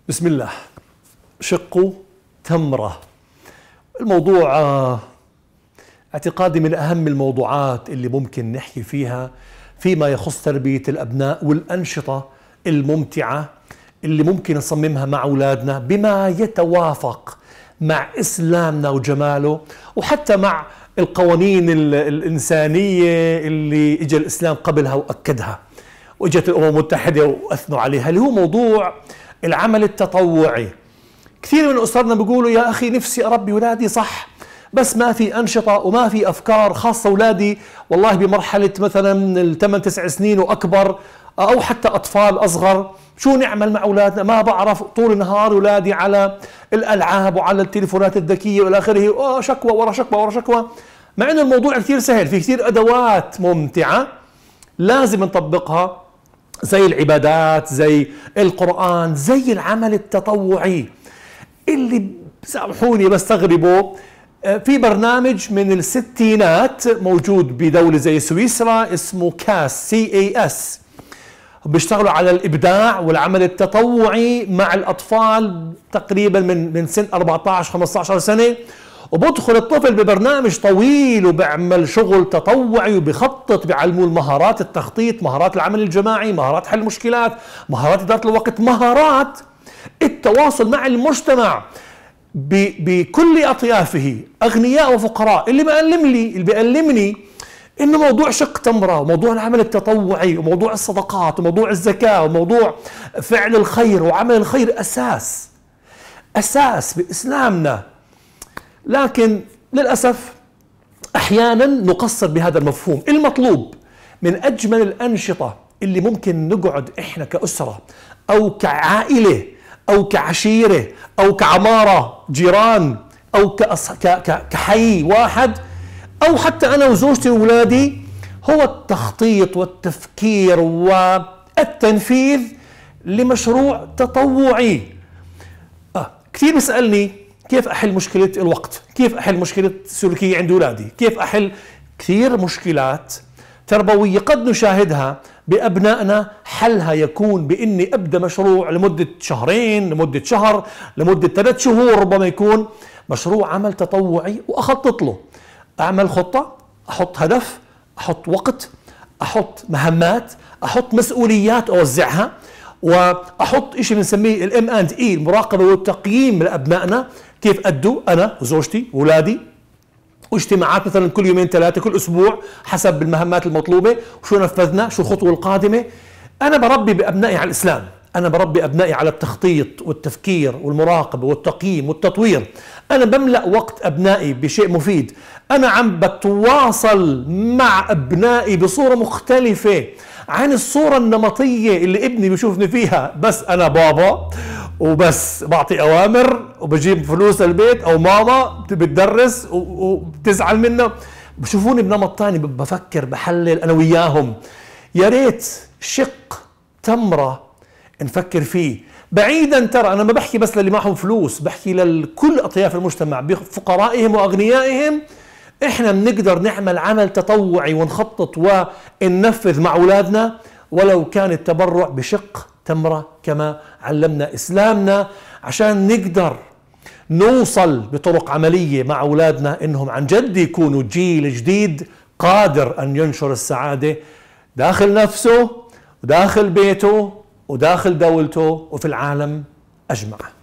بسم الله. شق تمرة. الموضوع اعتقادي من أهم الموضوعات اللي ممكن نحكي فيها فيما يخص تربية الأبناء والأنشطة الممتعة اللي ممكن نصممها مع أولادنا بما يتوافق مع إسلامنا وجماله، وحتى مع القوانين الإنسانية اللي إجا الإسلام قبلها وأكدها، وإجت الأمم المتحدة وأثنوا عليها، اللي هو موضوع العمل التطوعي. كثير من أسرنا بيقولوا يا أخي نفسي أربي أولادي صح، بس ما في أنشطة وما في أفكار، خاصة أولادي والله بمرحلة مثلا الثمان 9 سنين وأكبر، أو حتى أطفال أصغر. شو نعمل مع أولادنا؟ ما بعرف. طول النهار أولادي على الألعاب وعلى التليفونات الذكية وإلى آخره، شكوى ورا شكوى ورا شكوى، مع أنه الموضوع كثير سهل. في كثير أدوات ممتعة لازم نطبقها، زي العبادات، زي القرآن، زي العمل التطوعي اللي سامحوني بستغربه. في برنامج من الستينات موجود بدولة زي سويسرا اسمه CAS، بيشتغلوا على الإبداع والعمل التطوعي مع الأطفال تقريبا من سن 14-15 سنة، وبدخل الطفل ببرنامج طويل وبيعمل شغل تطوعي وبيخطط، بيعلموه المهارات التخطيط، مهارات العمل الجماعي، مهارات حل المشكلات، مهارات إدارة الوقت، مهارات التواصل مع المجتمع بكل أطيافه، أغنياء وفقراء. اللي بيألمني إنه موضوع شق تمرة، وموضوع العمل التطوعي، وموضوع الصدقات، وموضوع الزكاة، وموضوع فعل الخير وعمل الخير أساس بإسلامنا. لكن للأسف أحيانا نقصر بهذا المفهوم. المطلوب من أجمل الأنشطة اللي ممكن نقعد إحنا كأسرة أو كعائلة أو كعشيرة أو كعمارة جيران أو كحي واحد، أو حتى أنا وزوجتي وأولادي، هو التخطيط والتفكير والتنفيذ لمشروع تطوعي. كثير بيسألني كيف أحل مشكلة الوقت، كيف أحل مشكلة السلوكية عند أولادي، كيف أحل كثير مشكلات تربوية قد نشاهدها بأبنائنا. حلها يكون بإني أبدأ مشروع لمدة شهرين، لمدة شهر، لمدة 3 شهور، ربما يكون مشروع عمل تطوعي، وأخطط له، أعمل خطة، أحط هدف، أحط وقت، أحط مهمات، أحط مسؤوليات أوزعها، وأحط إشي بنسميه M&E، المراقبة والتقييم لأبنائنا، كيف أدوا أنا وزوجتي وأولادي، واجتماعات مثلا كل 2-3 كل أسبوع حسب المهمات المطلوبة، وشو نفذنا، شو الخطوة القادمة. أنا بربي بأبنائي على الإسلام، أنا بربي أبنائي على التخطيط والتفكير والمراقبة والتقييم والتطوير. أنا بملأ وقت أبنائي بشيء مفيد. أنا عم بتواصل مع أبنائي بصورة مختلفة عن الصورة النمطية اللي ابني بيشوفني فيها، بس أنا بابا وبس بعطي أوامر وبجيب فلوس البيت، أو ماما بتدرس وبتزعل منه. بشوفوني بنمط ثاني، بفكر بحلل أنا وياهم. يا ريت شق تمرة نفكر فيه بعيدا. ترى أنا ما بحكي بس للي معهم فلوس، بحكي لكل أطياف المجتمع بفقرائهم وأغنيائهم. إحنا بنقدر نعمل عمل تطوعي ونخطط وننفذ مع أولادنا، ولو كان التبرع بشق تمرة كما علمنا إسلامنا، عشان نقدر نوصل بطرق عملية مع أولادنا إنهم عن جد يكونوا جيل جديد قادر أن ينشر السعادة داخل نفسه وداخل بيته وداخل دولته وفي العالم أجمع.